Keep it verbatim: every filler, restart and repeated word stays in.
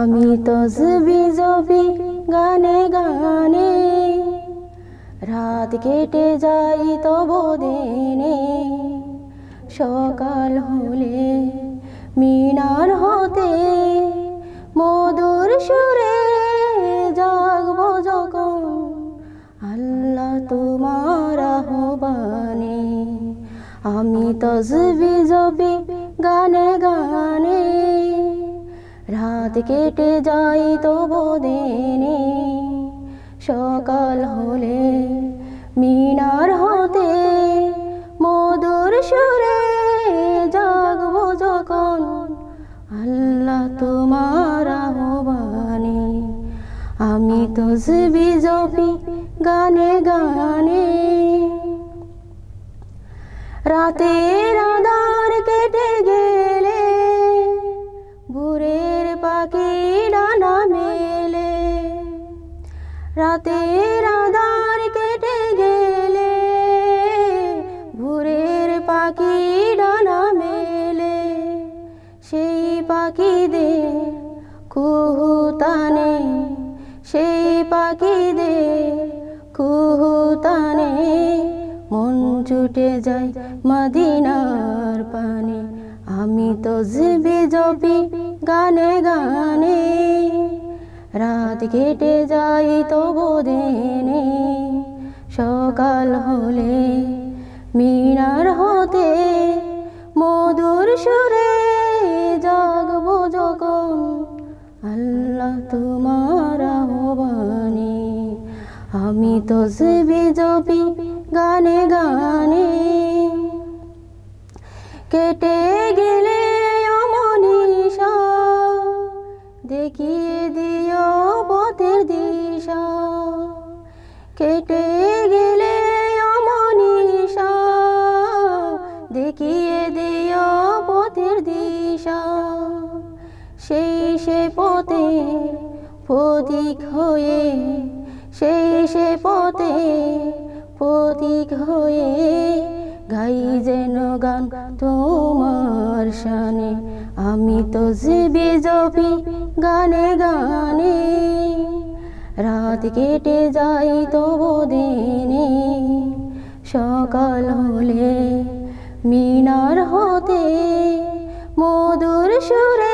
আমি তসবি জপি গানে গানে, রাত কেটে যাই তব দিনে। সকাল হলে মিনার হতে মধুর সুরে জাগবো যখন, আল্লাহ তোমার আহ্বানে। আমি তসবি জপি গানে গানে, রাত কেটে যাই তব দিনে। সকাল হলে মিনার হতে মধুর সুরে জাগবো যখন, আল্লাহ তোমার আহ্বানে। আমি তসবি জপি গানে গানে, রাতের আঁধার কেটে গেলে ভোরের পাখি ডানা মেলে। রাতের আঁধার কেটে গেলে ভোরের পাখি ডানা মেলে। সেই পাখিদের কুহুতানে, সেই পাখিদের কুহুতানে মন ছুটে যায় মদিনার পানে। আমি তসবি জপি গানে গানে, রাত কেটে যাই তব দিনে। সকাল হলে মিনার হতে মধুর সুরে জাগবো যখন, আল্লাহ তোমার আহ্বানে। আমি তসবি জপি গানে গানে, কেটে গেলে অমনিশা দেখিয়ে দিও পথের দিশা। কেটে গেলে অমনিশা দেখিয়ে দিও পথের দিশা। সেই সে পথে পথিক হয়ে, সেই সে পথে পথিক হয়ে গাই যেন গান তোমার শানে। আমি তসবি জপি গানে গানে, রাত কেটে যাই তব দিনে। সকাল হলে মিনার হতে মধুর সুরে